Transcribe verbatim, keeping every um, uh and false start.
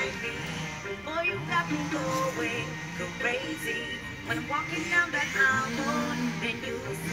Boy, you got me going crazy. When I'm walking down that aisle, then you